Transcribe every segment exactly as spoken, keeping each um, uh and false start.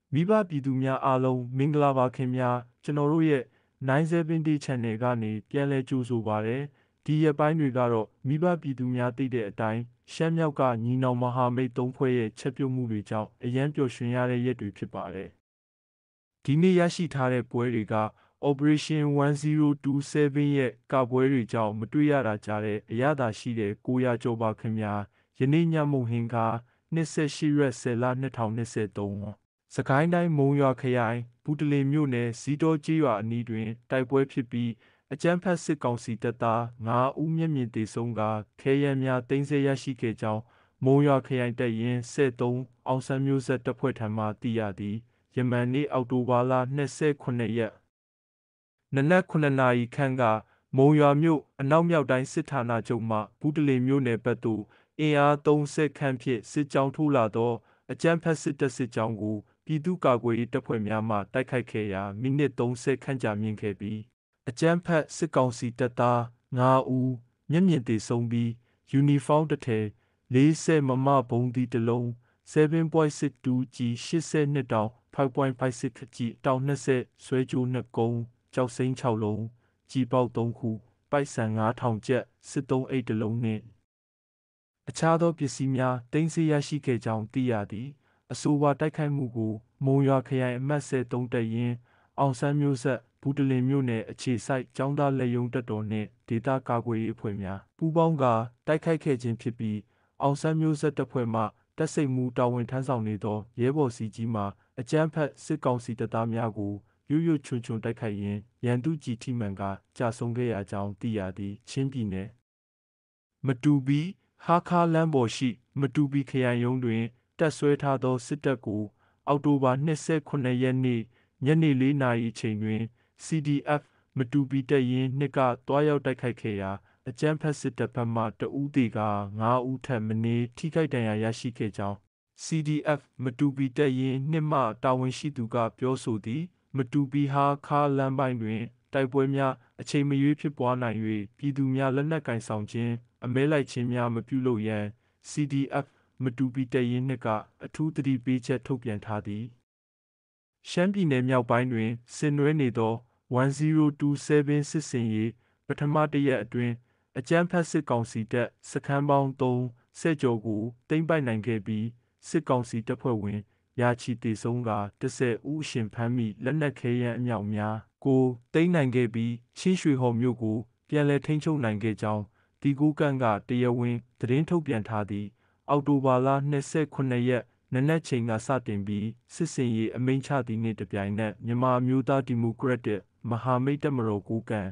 မိဘပြည်သူများအားလုံးမင်္ဂလာပါခင်ဗျာကျွန်တော်တို့ရဲ့nine seventy channel ကနေပြန်လည်ကြိုဆိုပါရစေဒီရက်ပိုင်းတွေကတော့မိဘပြည်သူများသိတဲ့အတိုင်းရှမ်းမြောက်ကညီနောင်မဟာမိတ်သုံးဖွဲ့ရဲ့ချက်ပြုတ်မှုတွေကြောင့်အရန်ပျော်ရွှင်ရတဲ့ရက်တွေဖြစ်ပါတယ်ဒီနေ့ရရှိထားတဲ့ပွဲတွေက Operation one zero two seven ရဲ့ကပွဲတွေကြောင့်မတွေ့ရတာကြားတဲ့အရသာရှိတဲ့ကိုရာကျော်ပါခင်ဗျာယနေ့ညမုံဟင်ကtwenty-eightရက်tenလtwenty twenty-threeစကိုင်းတိုင်းမုံရွာခရိုင်ဘူးတလင်မြို့နယ်ဇီတော်ကျေးရွာအနီးတွင်တိုက်ပွဲဖြစ်ပြီးအကြမ်းဖက်စစ်ကောင်စီတပ်သားnineဦးမျက်မြင်သေဆုံးကခဲယမ်းများသိမ်းဆည်းရရှိခဲ့ကြောင်းမုံရွာခရိုင်တပ်ရင်းthirteenအောင်ဆန်းမျိုးဆက်တပ်ဖွဲ့ထံမှသိရသည်ယမန်နေ့အောက်တိုဘာလtwenty-eightရက်နနက်nineနာရီခန့်ကမုံရွာမြို့အနောက်မြောက်တိုင်းစစ်ဌာနချုပ်မှဘူးတလင်မြို့နယ်ဘက်သို့အင်အားthirtyခန့်ဖြင့်စစ်ကြောင်းထိုးလာသောအကြမ်းဖက်စစ်တပ်စစ်ကြောင်းကိုပြည်သူ့ကာကွယ်ရေးတပ်ဖွဲ့များမှတိုက်ခိုက်ခဲ့ရာမိနစ်thirtyခန့်ကြာမြင့်ခဲ့ပြီးအကြမ်းဖက်စစ်ကောင်စီတပ်သားnineဦးမျက်မြင်သေဆုံးပြီးယူနီဖောင်းတစ်ထည်fortyမမဘုံဒီတစ်လုံးseven point six two G eighty-twoတောင်five point five six Gတောင်twentyဆွဲကြိုးtwoကုန်းကြောက်စိမ်းsixလုံးကြီးပေါက်threeခုပိုက်ဆံfive thousandကျပ်စစ်သုံးအိတ်တစ်လုံးနှင့်အခြားသောပစ္စည်းများသိမ်းဆည်းရရှိခဲ့ကြောင်းသိရသည်အဆိုပါတိုက်ခိုက်မှုကိုမုံရွာခရိုင်အမှတ်thirty-threeတပ်ရင်းအောင်ဆန်းမျိုးဆက်ဘူးတလင်မြို့နယ်အခြေစိုက်ကျောင်းသားလက်ယုံတပ်တော်နှင့်ဒေသကာကွယ်ရေးအဖွဲ့များပူးပေါင်းကတိုက်ခိုက်ခဲ့ခြင်းဖြစ်ပြီးအောင်ဆန်းမျိုးဆက်တပ်ဖွဲ့မှတပ်စိတ်မှုတာဝန်ထမ်းဆောင်နေသောရဲဘော်စီကြီးမှအကြမ်းဖက်စစ်ကောင်စီတပ်သားများကိုရွရွချွန်ချွန်တိုက်ခိုက်ရင်းရန်သူကြီးထိမှန်ကကြာဆုံးခဲ့ရကြောင်းသိရသည်ချင်းပြည်နယ်မတူပီဟာခါလမ်းပေါ်ရှိမတူပီခရိုင်ရုံးတွင်တပ်ဆွဲထားသောစစ်တပ်ကိုအောက်တိုဘာtwenty-eightရက်နေ့ညနေfourနာရီအချိန်တွင် C D F မတူပီတပ်ရင်းtwoကတွားရောက်တိုက်ခိုက်ခဲ့ရာအကြမ်းဖက်စစ်တပ်ဘက်မှtwoဦးသေကnineဦးထက်မနည်းထိခိုက်ဒဏ်ရာရရှိခဲ့ကြောင်း C D F မတူပီတပ်ရင်းtwoမှတာဝန်ရှိသူကပြောဆိုသည်မတူပီဟာခါလမ်းပိုင်းတွင်တိုက်ပွဲများအချိန်မရွေးဖြစ်ပွားနိုင်၍ပြည်သူများလက်နက်ကင်ဆောင်ခြင်းအမဲလိုက်ခြင်းများမပြုလုပ်ရန် C D F မတူပီတပ်ရင်းtwoကအထူးသတိပေးချက်ထုတ်ပြန်ထားသည်ရှမ်းပြည်နယ်မြောက်ပိုင်းတွင်ဆင်နွှဲနေသောone zero two sevenစစ်စင်ရေးပထမတစ်ရက်အတွင်းအကြမ်းဖက်စစ်ကောင်စီတပ်စခန်းပေါင်းthirtyကျော်ကိုသိမ်းပိုက်နိုင်ခဲ့ပြီးစစ်ကောင်စီတပ်ဖွဲ့ဝင်ရာချီသေဆုံးကtenဦးအရှင်ဖမ်းမိလက်နက်ခဲယမ်းအမြောက်များကိုသိမ်းနိုင်ခဲ့ပြီးချင်းရွှေဟော်မြို့ကိုပြန်လည်ထိန်းချုပ်နိုင်ခဲ့ကြောင်းဒီကိုကန့်ကတရားဝင်သတင်းထုတ်ပြန်ထားသည်အောက်တိုဘာလtwenty-eightရက်နနက်ချိန်ကစတင်ပြီးစစ်စင်ရေးအမိန့်ချသည်နှင့်တပြိုင်နက်မြန်မာအမျိုးသားဒီမိုကရက်တစ်မဟာမိတ်တပ်မတော်ကိုကန့်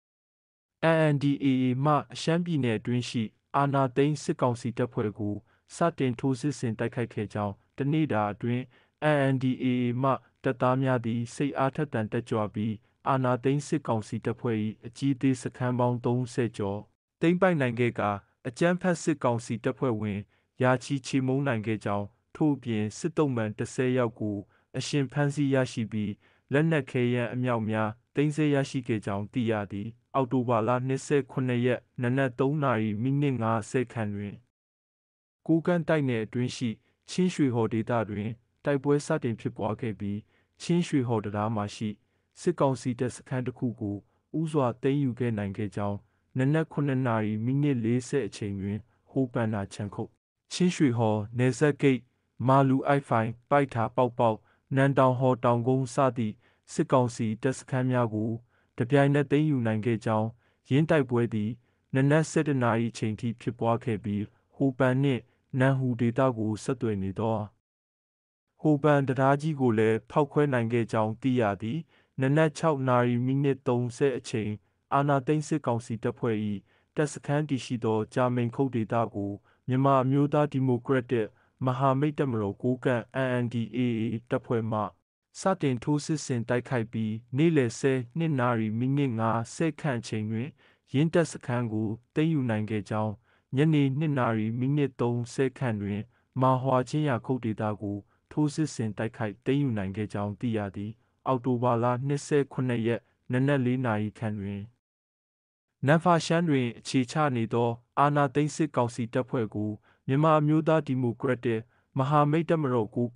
N N D A A မှရှမ်းပြည်နယ်အတွင်းရှိအာဏာသိမ်းစစ်ကောင်စီတပ်ဖွဲ့ကိုစတင်ထိုးစစ်ဆင်တိုက်ခိုက်ခဲ့ကြောင်းတနေ့တာအတွင်း N N D A A မှတပ်သားများသည်စိတ်အားထက်သန်တက်ကြွပြီးအာဏာသိမ်းစစ်ကောင်စီတပ်ဖွဲ့၏အကြီးအသေးစခန်းပေါင်းthirtyကျော်သိမ်းပိုက်နိုင်ခဲ့ကအကြမ်းဖက်စစ်ကောင်စီတပ်ဖွဲ့ဝင်ရာချီချေမှုန်းနိုင်ခဲ့ကြောင်းထို့အပြင်စစ်တုံးမှန်tenယောက်ကိုအရှင်ဖမ်းဆီးရရှိပြီးလက်နက်ခဲယမ်းအမြောက်များသိမ်းဆည်းရရှိခဲ့ကြောင်းသိရသည်အောက်တိုဘာလtwenty-eightရက်နနက်threeနာရီမိနစ်fiftyခန့်တွင်ကိုကန့်တိုက်နယ်အတွင်းရှိချင်းရွှေဟော်ဒေသတွင်တိုက်ပွဲစတင်ဖြစ်ပွားခဲ့ပြီးချင်းရွှေဟော်တံတားမှရှိစစ်ကောင်စီတပ်စခန်းတစ်ခုကိုဦးစွာသိမ်းယူခဲ့နိုင်ခဲ့ကြောင်းနနက်nineနာရီမိနစ်fortyအချိန်တွင်ဟိုပန်နာချန်ခုတ်ချင်းရွှေဟော်နယ်စပ်ဂိတ်မာလူအိုက်ဖိုင်ပိုက်ထာပေါက်ပေါက်နန်တောင်ဟော်တောင်ကုန်းစသည့်စစ်ကောင်စီတပ်စခန်းများကိုတပြိုင်နက်သိမ်းယူနိုင်ခဲ့ကြောင်းရင်းတိုက်ပွဲသည်နနက်sevenနာရီအချိန်ထိဖြစ်ပွားခဲ့ပြီးဟိုပန်နှင့်နန်ဟူဒေသကိုဆက်သွယ်နေသောဟိုပန်တံတားကြီးကိုလည်းဖောက်ခွဲနိုင်ခဲ့ကြောင်းသိရသည်နနက်sixနာရီမိနစ်thirtyအချိန်အာဏာသိမ်းစစ်ကောင်စီတပ်ဖွဲ့၏တပ်စခန်းတည်ရှိသောဂျာမိန်ခုတ်ဒေသကိုမြန်မာအမျိုးသားဒီမိုကရက်တစ်မဟာမိတ်တပ်မတော်ကိုကန့် N N D A A တပ်ဖွဲ့မှစတင်ထိုးစစ်ဆင်တိုက်ခိုက်ပြီးနေ့လယ်twelveနာရီမိနစ်fiftyခန့်အချိန်တွင်ရင်းတပ်စခန်းကိုသိမ်းယူနိုင်ခဲ့ကြောင်းညနေtwoနာရီမိနစ်thirtyခန့်တွင်မာဟွာချင်းရာခုတ်ဒေသကိုထိုးစစ်ဆင်တိုက်ခိုက်သိမ်းယူနိုင်ခဲ့ကြောင်းသိရသည်အောက်တိုဘာလtwenty-eightရက်နနက်fourနာရီခန့်တွင်နန်ဖာရှမ်းတွင်အခြေချနေသောအာဏာသိမ်းစစ်ကောင်စီတပ်ဖွဲ့ကိုမြန်မာအမျိုးသားဒီမိုကရက်တစ်မဟာမိတ်တပ်မတော်ကိုကန့်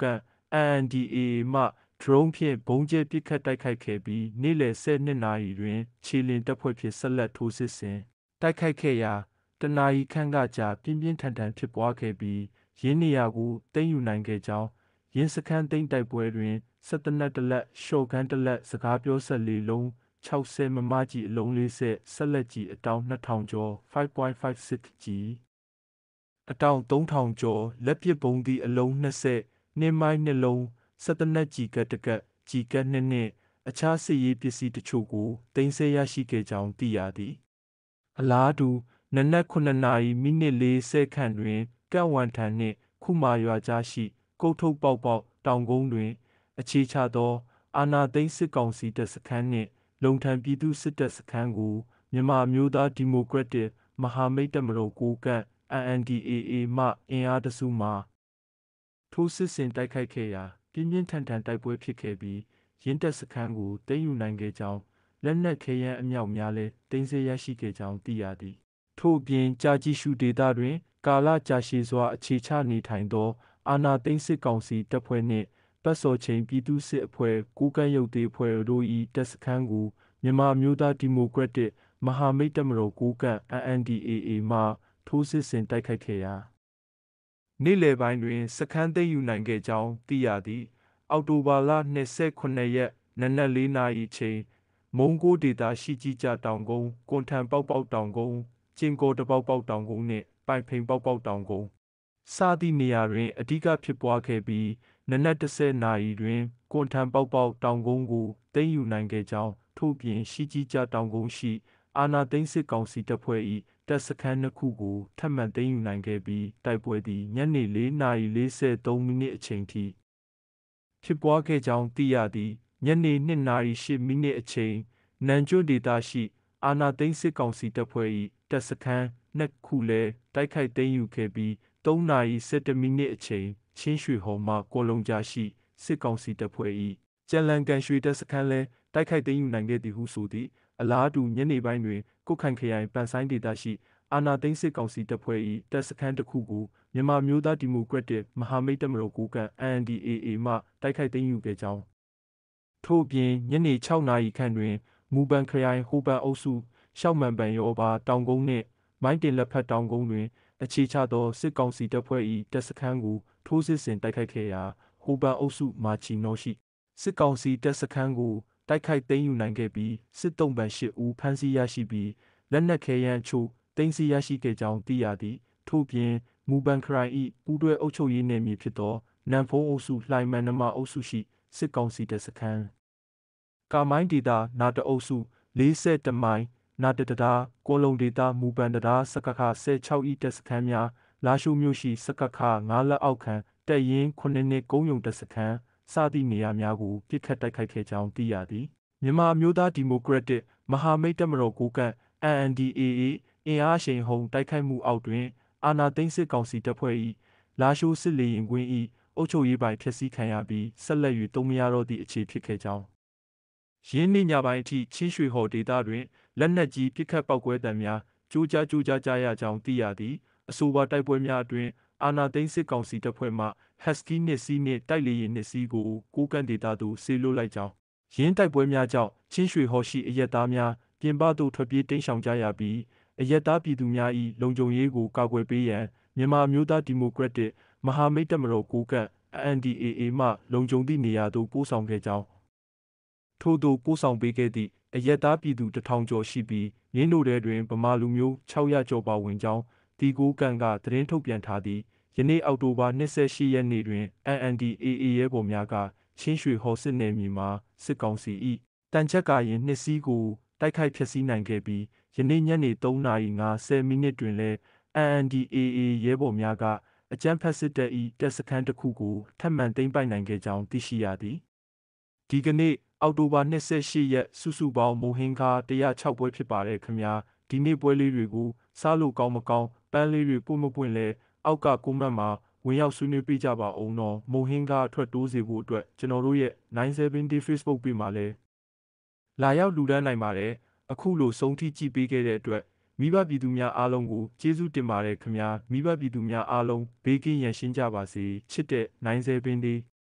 အန် အန် ဒီ အေ အေ မှ ဒရုန်းဖြင့်ဗုံးကျဲပစ်ခတ်တိုက်ခိုက်ခဲ့ပြီးနေ့လယ်ဆယ်နှစ်နာရီတွင်ခြေလျင်တပ်ဖွဲ့ဖြင့်ဆက်လက်ထိုးစစ်ဆင်တိုက်ခိုက်ခဲ့ရာတစ်နာရီခန့်ကကြာပြင်းပြင်းထန်ထန်ဖြစ်ပွားခဲ့ပြီးယင်းနေရာကိုသိမ်းယူနိုင်ခဲ့ကြောင်းယင်းစခန်းသိမ်းတိုက်ပွဲတွင်စက်သေနတ်တစ်လက်ရှော့ဂန်းတစ်လက်စကားပြောစက်လေးလုံး၆၀မမကြီးအလုံးလေးဆက်ဆက်လက်ကြီးအတောင်နှစ်ထောင်ကျော် five point five six ကြီးအတောင်သုံးထောင်ကျော်လက်ပစ်ဗုံးသည့်အလုံး၂၀နှင်းမိုင်းနှလုံးစက်သေနတ်ကြီးကတ်တကတ်ကြီးကတ်နှစ်နှင့်အခြားစစ်ရေးပစ္စည်းတချို့ကိုသိမ်းဆည်းရရှိခဲ့ကြောင်းသိရသည်အလားတူနနက်ခုနှစ်နာရီမိနစ်လေးဆယ်ခန့်တွင်ကန့်ဝန်ထံနှင့်ခုမာရွာကြားရှိကုတ်ထုပ်ပေါက်ပေါက်တောင်ကုန်းတွင်အခြေချသောအာဏာသိမ်းစစ်ကောင်စီတပ်စခန်းနှင့်လုံထံပြည်သူစစ်တပ်စခန်းကိုမြန်မာမျိုးသားဒီမိုကရက်တစ်မဟာမိတ်တပ်မတော်ကိုကန့် အန် အန် ဒီ အေ အေ မှအင်အားတစုမှထိုးစစ်ဆင်တိုက်ခိုက်ခဲ့ရာပြင်းပြင်းထန်ထန်တိုက်ပွဲဖြစ်ခဲ့ပြီးရင်းတပ်စခန်းကိုသိမ်းယူနိုင်ခဲ့ကြောင်းလက်နက်ခဲယမ်းအမြောက်များလည်းသိမ်းဆည်းရရှိခဲ့ကြောင်းသိရသည်ထို့အပြင်ကြာကြီးရှုဒေသတွင်ကာလကြာရှည်စွာအခြေချနေထိုင်သောအာဏာသိမ်းစစ်ကောင်စီတပ်ဖွဲ့နှင့်ပတ်စော်ချိန်ပြည်သူ့စစ်အဖွဲ့ကိုကန့်ရုပ်သေးအဖွဲ့တို့၏တပ်စခန်းကိုမြန်မာမျိုးသားဒီမိုကရက်တစ်မဟာမိတ်တပ်မတော်ကိုကန့် အန် အန် ဒီ အေ အေ မှထိုးစစ်ဆင်တိုက်ခိုက်ခဲ့ရာနေ့လယ်ပိုင်းတွင်စခန်းသိမ်းယူနိုင်ခဲ့ကြောင်းသိရသည်အောက်တိုဘာလ၂၈ရက်နနက်လေးနာရီချိန်မုံကိုဒေတာရှိကြီးကြတောင်ကုန်းကွန်ထန်ပေါက်ပေါက်တောင်ကုန်းကျင်ကောတပေါက်ပေါက်တောင်ကုန်းနှင့်ပိုင်ဖိန်ပေါက်ပေါက်တောင်ကုန်းစသည့်နေရာတွင်အဓိကဖြစ်ပွားခဲ့ပြီးနနက်၁၀နာရီတွင်ကွန်ထန်ပေါက်ပေါက်တောင်ကုန်းကိုသိမ်းယူနိုင်ခဲ့ကြောင်းထို့ပြင်ရှိကြီးကြတောင်ကုန်းရှိအာဏာသိမ်းစစ်ကောင်စီတပ်ဖွဲ့၏တပ်စခန်းနှစ်ခုကိုထပ်မံသိမ်းယူနိုင်ခဲ့ပြီးတိုက်ပွဲသည်ညနေလေးနာရီလေးဆယ်သုံးမိနစ်အချိန်ထိဖြစ်ပွားခဲ့ကြောင်းသိရသည်ညနေနှစ်နာရီရှစ်မိနစ်အချိန်နန်ကျွတ်ဒေသရှိအာဏာသိမ်းစစ်ကောင်စီတပ်ဖွဲ့၏တပ်စခန်းနှစ်ခုလည်းတိုက်ခိုက်သိမ်းယူခဲ့ပြီးသုံးနာရီဆယ်တစ်မိနစ်အချိန်ချင်းရွှေဟော်မှကောလုံးကြားရှိစစ်ကောင်စီတပ်ဖွဲ့၏ကြံလန်ကန်ရွှေတပ်စခန်းလည်းတိုက်ခိုက်သိမ်းယူနိုင်ခဲ့သည်ဟုဆိုသည်အလားတူညနေပိုင်းတွင်ကုတ်ခိုင်ခရိုင်ပန်ဆိုင်းဒေသရှိအာဏာသိမ်းစစ်ကောင်စီတပ်ဖွဲ့၏တပ်စခန်းတစ်ခုကိုမြန်မာမျိုးသားဒီမိုကရက်တစ်မဟာမိတ်တပ်မတော်ကိုကန့် အန် အန် ဒီ အေ အေ မှတိုက်ခိုက်သိမ်းယူခဲ့ကြောင်းထို့ပြင်ညနေ၆နာရီခန့်တွင်မူပန်ခရိုင်ဟိုပန်အုပ်စုရှောက်မှန်ပန်ရောပါတောင်ကုန်းနှင့်မိုင်းတင်လက်ဖက်တောင်ကုန်းတွင်အခြေချသောစစ်ကောင်စီတပ်ဖွဲ့၏တပ်စခန်းကိုထိုးစစ်ဆင်တိုက်ခိုက်ခဲ့ရာဟိုပန်အုပ်စုမာချီနောရှိစစ်ကောင်စီတပ်စခန်းကိုတိုက်ခိုက်သိမ်းယူနိုင်ခဲ့ပြီးစစ်တုံးပန်ရှစ်ဦးဖမ်းဆီးရရှိပြီးလက်နက်ခဲယမ်းအချို့သိမ်းဆည်းရရှိခဲ့ကြောင်းသိရသည်ထို့ပြင်မူပန်ခရိုင်၏ပူးတွဲအုပ်ချုပ်ရေးနယ်မြေဖြစ်သောနန်ဖုံးအုပ်စုလှိုင်မန်နမအုပ်စုရှိစစ်ကောင်စီတပ်စခန်းကာမိုင်းဒေတာနာတအုပ်စုလေးဆယ်တမိုင်နာတတတာကောလုံဒေတာမူပန်တတာစကခဆယ်ခြောက်ဤတပ်စခန်းများလာရှိုးမြို့ရှိစကခငါးလက်အောက်ခံတပ်ရင်းခုနှစ်နှစ်ကုန်းယုံတပ်စခန်းစသည့်နေရာများကိုပစ်ခတ်တိုက်ခိုက်ခဲ့ကြောင်းသိရသည်မြန်မာမျိုးသားဒီမိုကရက်တစ်မဟာမိတ်တပ်မတော်ကိုကန့် အန် အန် ဒီ အေ အေ အင်အားရှိန်ဟုန်တိုက်ခိုက်မှုအောက်တွင်အာဏာသိမ်းစစ်ကောင်စီတပ်ဖွဲ့၏လာရှိုးစစ်လေရင်ကွင်း၏အုပ်ချုပ်ရေးပိုင်းဖျက်ဆီးခံရပြီးဆက်လက်၍သုံးမရတော့သည့်အခြေဖြစ်ခဲ့ကြောင်းရင်းနှီးညပိုင်းအထိချင်းရွှေဟော်ဒေသတွင်လက်နက်ကြီးပစ်ခတ်ပောက်ကွဲတံများကြိုးကြားကြိုးကြားကြားရကြောင်းသိရသည်အဆိုပါတိုက်ပွဲများအတွင်းအာဏာသိမ်းစစ်ကောင်စီတပ်ဖွဲ့မှ Husky နှစ်စီးနှင့်တိုက်လေယာဉ်နှစ်စီးကိုကိုးကန့်ဒေသသို့ဆေးလွှတ်လိုက်ကြောင်းရင်းတိုက်ပွဲများကြောင့်ချင်းရွှေဟော်ရှိအရက်သားများပြင်ပသို့ထွက်ပြေးတိမ်းရှောင်ကြရပြီးအရက်သားပြည်သူများ၏လုံခြုံရေးကိုကာကွယ်ပေးရန်မြန်မာမျိုးသားဒီမိုကရက်တစ်မဟာမိတ်တပ်မတော်ကိုကန့် အန် အန် ဒီ အေ အေ မှလုံခြုံသည့်နေရာသို့ပို့ဆောင်ခဲ့ကြောင်းထို့သို့ပို့ဆောင်ပေးခဲ့သည့်အရက်သားပြည်သူတစ်ထောင်ကျော်ရှိပြီးရင်းတို့ထဲတွင်ဗမာလူမျိုးခြောက်ရာကျော်ပါဝင်ကြောင်းဒီကိုကန့်ကသတင်းထုတ်ပြန်ထားသည်ယနေ့အောက်တိုဘာ၂၈ရက်နေ့တွင် အန် အန် ဒီ အေ အေ ရဲဘော်များကချင်းရွှေဟော်စစ်နယ်မြေမှာစစ်ကောင်စီ၏တန်ချက်ကာရင်နှစ်စီးကိုတိုက်ခိုက်ဖျက်ဆီးနိုင်ခဲ့ပြီးယနေ့ညနေသုံးနာရီငါးဆယ်မိနစ်တွင်လည်း အန် အန် ဒီ အေ အေ ရဲဘော်များကအကြမ်းဖက်စစ်တပ်၏တပ်စခန်းတစ်ခုကိုထပ်မံသိမ်းပိုက်နိုင်ခဲ့ကြောင်းသိရှိရသည်ဒီကနေ့အောက်တိုဘာ၂၈ရက်စုစုပေါင်းမိုဟင်းကား၁၀၆ပွဲဖြစ်ပါတယ်ခင်ဗျာဒီနေ့ပွဲလေးတွေကိုစားလို့ကောင်းမကောင်းပန်းလေးတွေပွင့်မပွင့်လဲအောက်ကကွန်မန့်မှာဝင်ရောက်ဆွေးနွေးပေးကြပါအောင်တော့မိုဟင်းကားအထွက်တိုးစေဖို့အတွက်ကျွန်တော်တို့ရဲ့ nine seventy Facebook page မှာလည်းလာရောက်လူတန်းနိုင်ပါတယ်အခုလိုဆုံးထိကြည့်ပေးခဲ့တဲ့အတွက်မိဘပြည်သူများအားလုံးကိုကျေးဇူးတင်ပါတယ်ခင်ဗျာမိဘပြည်သူများအားလုံးဘေးကင်းရန်ရှင်းကြပါစေချစ်တဲ့nine seventy